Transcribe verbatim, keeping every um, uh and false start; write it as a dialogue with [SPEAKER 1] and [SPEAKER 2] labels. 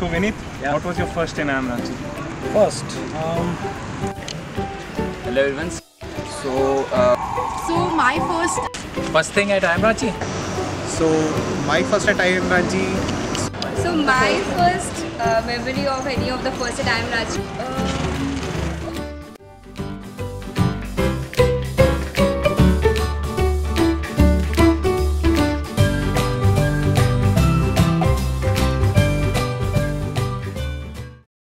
[SPEAKER 1] So Vinith,
[SPEAKER 2] yeah.
[SPEAKER 1] what was your first in I I M Ranchi?
[SPEAKER 2] First, um,
[SPEAKER 3] hello everyone. So, uh,
[SPEAKER 4] so my first
[SPEAKER 3] first thing at I I M Ranchi.
[SPEAKER 2] so my first at I I M Ranchi.
[SPEAKER 5] So my first uh, memory of any of the first at I I M Ranchi. Uh,